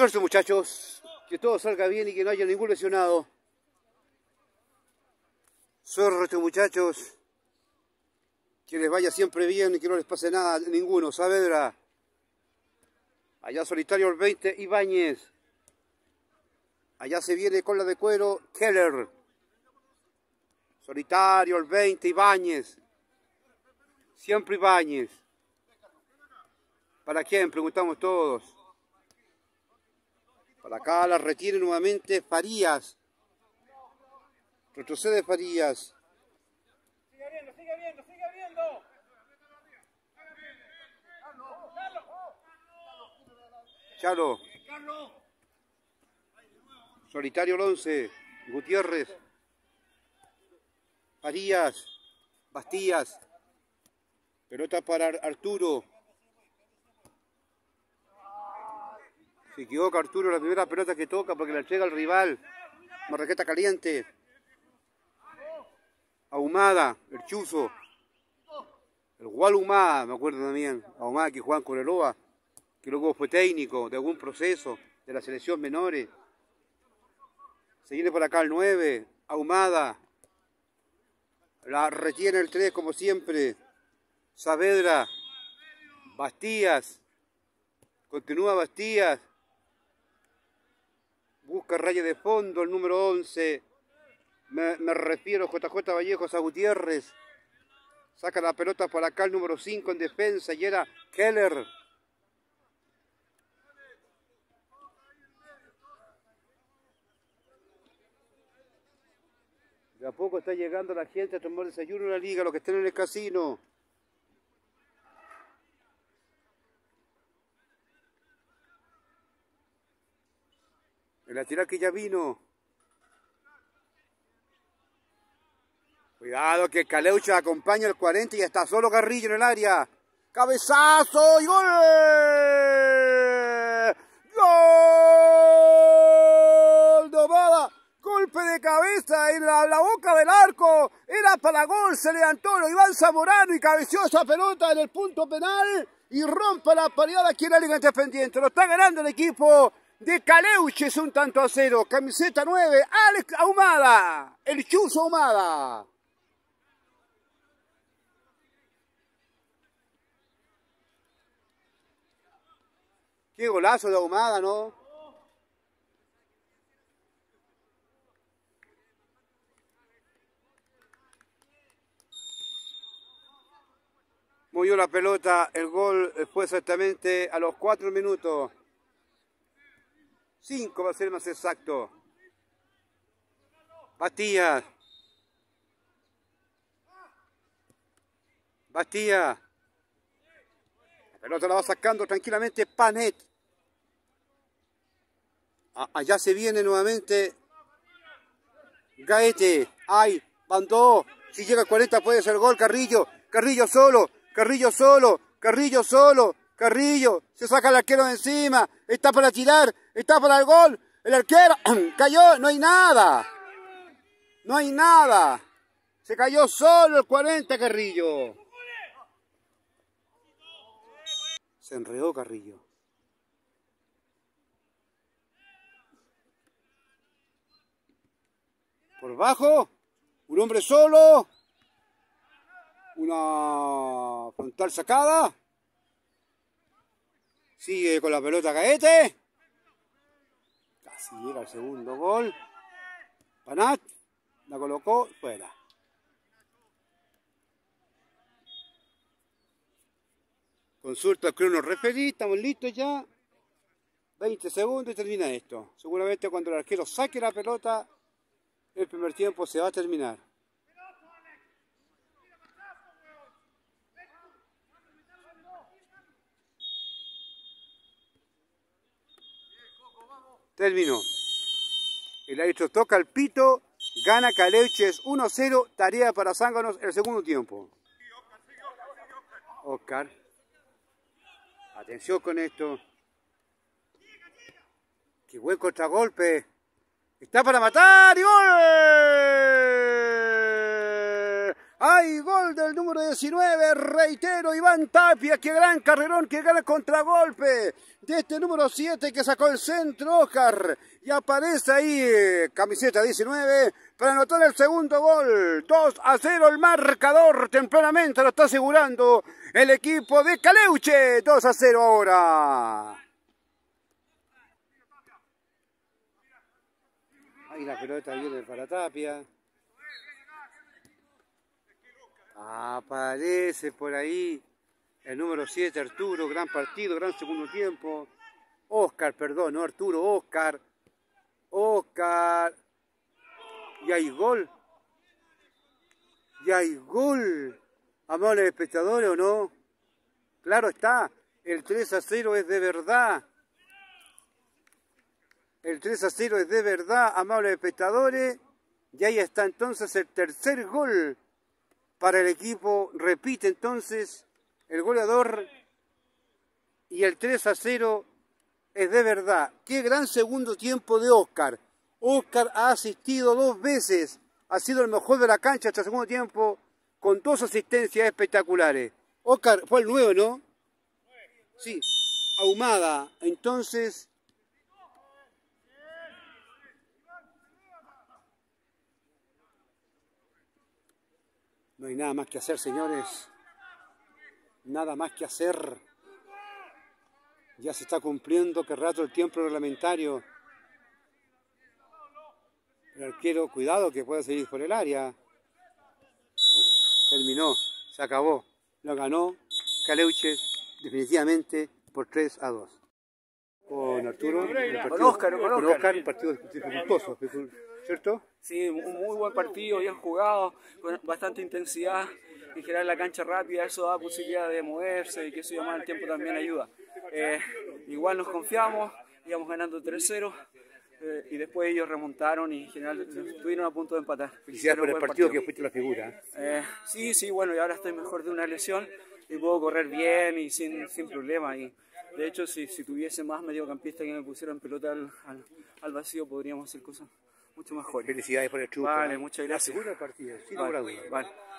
Suerte, muchachos, que todo salga bien y que no haya ningún lesionado. Suerte, muchachos, que les vaya siempre bien y que no les pase nada a ninguno. Saavedra, allá solitario el 20, Ibáñez. Allá se viene con la de cuero, Keller. Solitario el 20, Ibáñez. Siempre Ibáñez. ¿Para quién? Preguntamos todos. Para acá la retiene nuevamente Farías. Retrocede Farías. Sigue viendo, sigue viendo, sigue viendo. Chalo. Solitario el 11. Gutiérrez. Farías. Bastías. Pelota para Arturo. Se equivoca Arturo, la primera pelota que toca porque la entrega al rival. Marraqueta caliente. Ahumada, el Chuzo. El Gual Humada, me acuerdo también. Ahumada que jugaba con Cobreloa, que luego fue técnico de algún proceso de la selección menores. Se viene por acá el 9, Ahumada. La retiene el 3 como siempre. Saavedra. Bastías. Continúa Bastías. Busca raya de fondo el número 11. Me refiero JJ Vallejos a Gutiérrez. Saca la pelota por acá el número 5 en defensa y era Keller. De a poco está llegando la gente a tomar desayuno en la liga, los que estén en el casino. El lateral que ya vino. Cuidado que Caleuche acompaña el 40 y está solo Carrillo en el área. ¡Cabezazo y gol! ¡Gol de Ahumada! Golpe de cabeza en la boca del arco. Era para gol, se levantó Iván Zamorano y cabeció esa pelota en el punto penal y rompe la paridad aquí en la Liga Independiente. Lo está ganando el equipo de Caleuche, es un tanto a 0. Camiseta 9, Alex Ahumada. El Chuzo Ahumada. Qué golazo de Ahumada, ¿no? Movió la pelota, el gol fue exactamente a los 4 minutos. 5 va a ser más exacto. Bastías. Bastías. La pelota la va sacando tranquilamente Panet. Allá se viene nuevamente Gaete. ¡Ay! Bandó. Si llega a 40 puede ser gol. Carrillo. Carrillo solo. Carrillo solo. Carrillo solo. Carrillo. Se saca el arquero de encima. Está para tirar. Está para el gol. El arquero cayó. No hay nada. No hay nada. Se cayó solo el 40 Carrillo. Se enredó Carrillo. Por bajo, un hombre solo, una frontal sacada, sigue con la pelota Gaete, casi llega el segundo gol, Panat, la colocó fuera. Consulta el crono referí, estamos listos ya, 20 segundos y termina esto. Seguramente cuando el arquero saque la pelota, el primer tiempo se va a terminar. Terminó. El árbitro toca el pito, gana Caleuches 1-0, tarea para Zánganos el segundo tiempo. Oscar. Atención con esto. Qué buen contragolpe. Está para matar y gol. Hay gol del número 19, reitero, Iván Tapia, qué gran carrerón, qué gran contragolpe de este número 7 que sacó el centro, Oscar. Y aparece ahí, camiseta 19, para anotar el segundo gol. 2-0 el marcador, tempranamente lo está asegurando el equipo de Caleuche. 2-0 ahora. Ahí la pelota viene para Tapia. Aparece por ahí el número 7, Arturo. Gran partido, gran segundo tiempo. Oscar, perdón, no Arturo, Oscar. Oscar. Y hay gol. Y hay gol. Amables espectadores, ¿o no? Claro está. El 3-0 es de verdad. El 3-0 es de verdad, amables espectadores. Y ahí está entonces el tercer gol para el equipo. Repite entonces el goleador. Y el 3-0 es de verdad. Qué gran segundo tiempo de Oscar. Oscar ha asistido 2 veces. Ha sido el mejor de la cancha hasta el segundo tiempo. Con 2 asistencias espectaculares. Oscar fue el 9, ¿no? Sí. Ahumada. Entonces... no hay nada más que hacer, señores. Nada más que hacer. Ya se está cumpliendo que rato el tiempo reglamentario. El arquero, cuidado que puede seguir por el área. Terminó, se acabó. Lo ganó Caleuche definitivamente por 3-2. Con Arturo, con Oscar, un partido dificultoso, ¿cierto? Sí, un muy buen partido, bien jugado, con bastante intensidad. En general la cancha rápida, eso da posibilidad de moverse y que eso llamar el tiempo también ayuda. Igual nos confiamos, íbamos ganando 3-0 y después ellos remontaron y en general estuvieron a punto de empatar. Felicidades por el partido que fuiste la figura. Sí, bueno, y ahora estoy mejor de una lesión y puedo correr bien y sin problema. Y de hecho, si tuviese más mediocampistas que me pusieran pelota al vacío, podríamos hacer cosas mucho mejores. Felicidades por el triunfo. Vale, muchas gracias. Asegura el partido, sin duda. Vale.